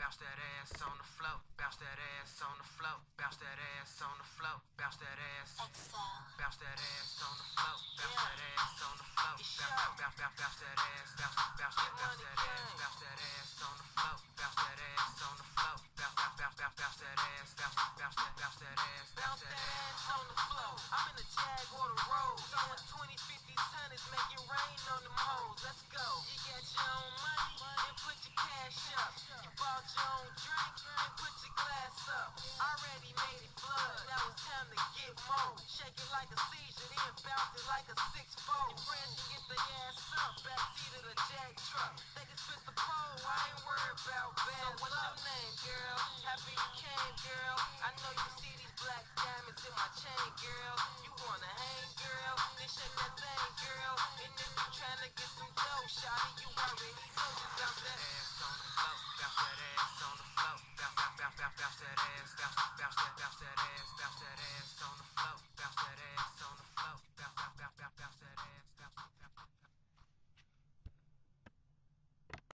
bounce that ass on the floor, bounce that ass on the floor, bounce that ass on the floor, bounce that ass, bounce that ass on the floor, bounce that ass on the floor, bounce that